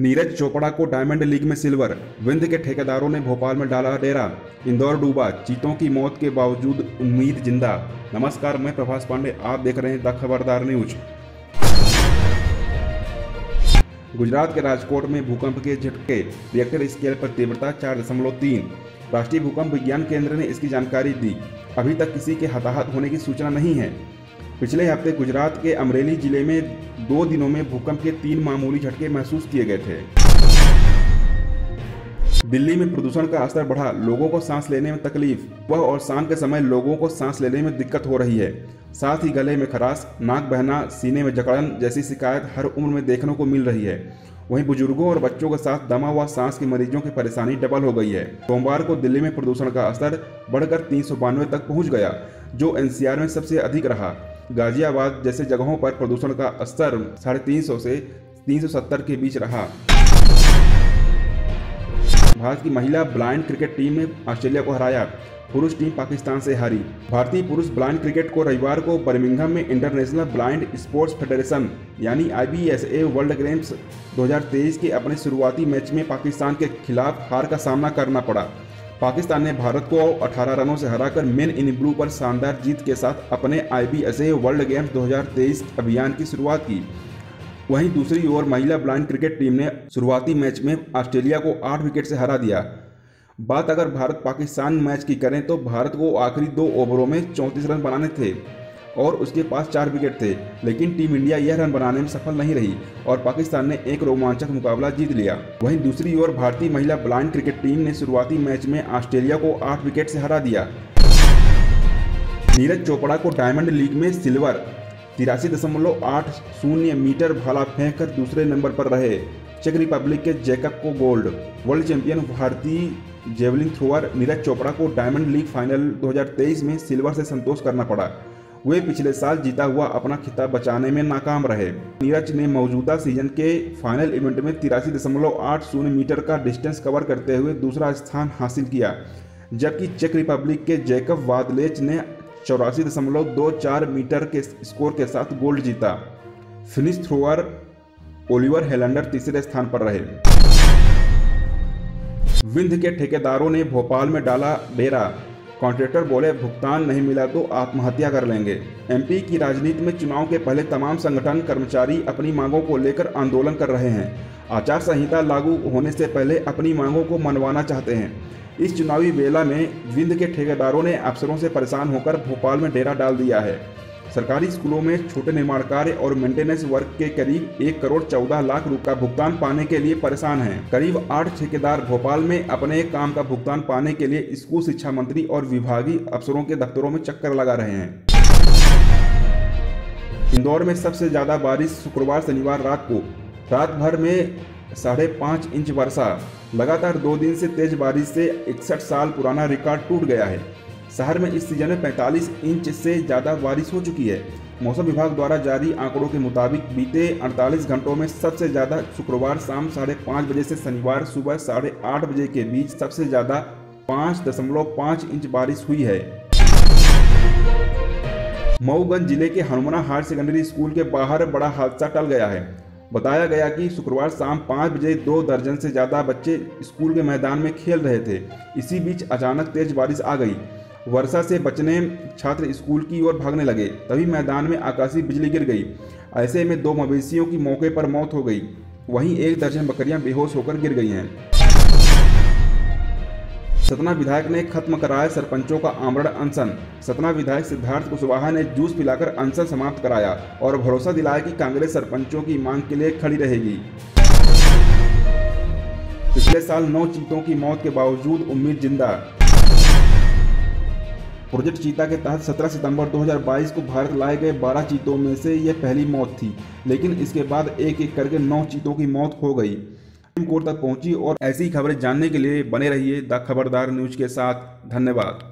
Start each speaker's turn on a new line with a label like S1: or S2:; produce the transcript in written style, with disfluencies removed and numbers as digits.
S1: नीरज चोपड़ा को Diamond League में silver. Vindhya के ठेकेदारों ने भोपाल में डाला डेरा। इंदौर डूबा, चीतों की मौत के बावजूद उम्मीद जिंदा। नमस्कार, मैं प्रभास पांडे, आप देख रहे हैं द खबरदार न्यूज। गुजरात के राजकोट में भूकंप के झटके, रिएक्टर स्केल पर तीव्रता 4.3। राष्ट्रीय भूकंप विज्ञान केंद्र ने इसकी जानकारी दी। अभी तक किसी के हताहत होने की सूचना नहीं है। पिछले हफ्ते गुजरात के अमरेली जिले में 2 दिनों में भूकंप के 3 मामूली झटके महसूस किए गए थे। दिल्ली में प्रदूषण का स्तर बढ़ा, लोगों को सांस लेने में तकलीफ। सुबह और शाम के समय लोगों को सांस लेने में दिक्कत हो रही है। साथ ही गले में खराश, नाक बहना, सीने में जकड़न जैसी शिकायत हर उम्र में देखने को मिल रही है। वहीं बुजुर्गों और बच्चों के साथ दमा व सांस के मरीजों की परेशानी डबल हो गई है। सोमवार को दिल्ली में प्रदूषण का स्तर बढ़कर 392 तक पहुंच गया, जो एनसीआर में सबसे अधिक रहा। गाजियाबाद जैसे जगहों पर प्रदूषण का स्तर 350 से 370 के बीच रहा। भारत की महिला ब्लाइंड क्रिकेट टीम ने ऑस्ट्रेलिया को हराया। पुरुष टीम पाकिस्तान से हारी। भारतीय पुरुष ब्लाइंड क्रिकेट को रविवार को बर्मिंघम में इंटरनेशनल ब्लाइंड स्पोर्ट्स फेडरेशन यानी IBSA वर्ल्ड गेम्स 2023 के अपने शुरुआती मैच में पाकिस्तान के खिलाफ हार का सामना करना पड़ा। पाकिस्तान ने भारत को 18 रनों से हराकर मेन इन ब्लू पर शानदार जीत के साथ अपने IBSA वर्ल्ड गेम्स 2023 अभियान की शुरुआत की। वहीं दूसरी ओर महिला ब्लाइंड क्रिकेट टीम ने शुरुआती मैच में ऑस्ट्रेलिया को 8 विकेट से हरा दिया। बात अगर भारत पाकिस्तान मैच की करें तो भारत को आखिरी 2 ओवरों में 34 रन बनाने थे और उसके पास 4 विकेट थे, लेकिन टीम इंडिया यह रन बनाने में सफल नहीं रही और पाकिस्तान ने एक रोमांचक मुकाबला जीत लिया। वहीं दूसरी ओर भारतीय महिला ब्लाइंड क्रिकेट टीम ने शुरुआती मैच में ऑस्ट्रेलिया को 8 विकेट से हरा दिया। नीरज चोपड़ा को डायमंड लीग में सिल्वर। 83.80 मीटर भाला फेंक कर दूसरे नंबर पर रहे। चेक रिपब्लिक के जैकब को गोल्ड। वर्ल्ड चैंपियन भारतीय जेवलिन थ्रोअर नीरज चोपड़ा को डायमंड लीग फाइनल 2023 में सिल्वर से संतोष करना पड़ा। वे पिछले साल जीता हुआ अपना खिताब बचाने में नाकाम रहे। नीरज ने मौजूदा सीजन के फाइनल इवेंट में 83.80 मीटर का डिस्टेंस कवर करते हुए दूसरा स्थान हासिल किया, जबकि चेक रिपब्लिक के जैकब वादलेच ने 84.24 मीटर के स्कोर के साथ गोल्ड जीता। फिनिश थ्रोअर ओलिवर हेलेंडर तीसरे स्थान पर रहे। विंध्य के ठेकेदारों ने भोपाल में डाला डेरा। कॉन्ट्रैक्टर बोले भुगतान नहीं मिला तो आत्महत्या कर लेंगे। MP की राजनीति में चुनाव के पहले तमाम संगठन कर्मचारी अपनी मांगों को लेकर आंदोलन कर रहे हैं। आचार संहिता लागू होने से पहले अपनी मांगों को मनवाना चाहते हैं। इस चुनावी बेला में विंध्य के ठेकेदारों ने अफसरों से परेशान होकर भोपाल में डेरा डाल दिया है। सरकारी स्कूलों में छोटे निर्माण कार्य और मेंटेनेंस वर्क के करीब 1,14,00,000 रुपये का भुगतान पाने के लिए परेशान हैं। करीब 8 ठेकेदार भोपाल में अपने काम का भुगतान पाने के लिए स्कूल शिक्षा मंत्री और विभागीय अफसरों के दफ्तरों में चक्कर लगा रहे हैं। इंदौर में सबसे ज्यादा बारिश शुक्रवार शनिवार रात को। रात भर में 5.5 इंच वर्षा। लगातार 2 दिन से तेज बारिश से 61 साल पुराना रिकॉर्ड टूट गया है। शहर में इस सीजन में 45 इंच से ज़्यादा बारिश हो चुकी है। मौसम विभाग द्वारा जारी आंकड़ों के मुताबिक बीते 48 घंटों में सबसे ज़्यादा शुक्रवार शाम 5:30 बजे से शनिवार सुबह 8:30 बजे के बीच सबसे ज़्यादा 5.5 इंच बारिश हुई है। मऊगंज जिले के हनुमना हायर सेकेंडरी स्कूल के बाहर बड़ा हादसा टल गया है। बताया गया कि शुक्रवार शाम 5 बजे 2 दर्जन से ज़्यादा बच्चे स्कूल के मैदान में खेल रहे थे। इसी बीच अचानक तेज बारिश आ गई। वर्षा से बचने छात्र स्कूल की ओर भागने लगे, तभी मैदान में आकाशीय बिजली गिर गई। ऐसे में 2 मवेशियों की मौके पर मौत हो गई। वहीं 1 दर्जन बकरियां बेहोश होकर गिर गई हैं। सतना विधायक ने खत्म कराया सरपंचों का आमरण अनशन। सतना विधायक सिद्धार्थ कुशवाहा ने जूस पिलाकर अनशन समाप्त कराया और भरोसा दिलाया कि कांग्रेस सरपंचों की मांग के लिए खड़ी रहेगी। पिछले साल 9 चीतों की मौत के बावजूद उम्मीद जिंदा। प्रोजेक्ट चीता के तहत 17 सितंबर 2022 को भारत लाए गए 12 चीतों में से यह पहली मौत थी, लेकिन इसके बाद एक एक करके 9 चीतों की मौत हो गई। सुप्रीम कोर्ट तक पहुंची और ऐसी खबरें जानने के लिए बने रहिए द खबरदार न्यूज के साथ। धन्यवाद।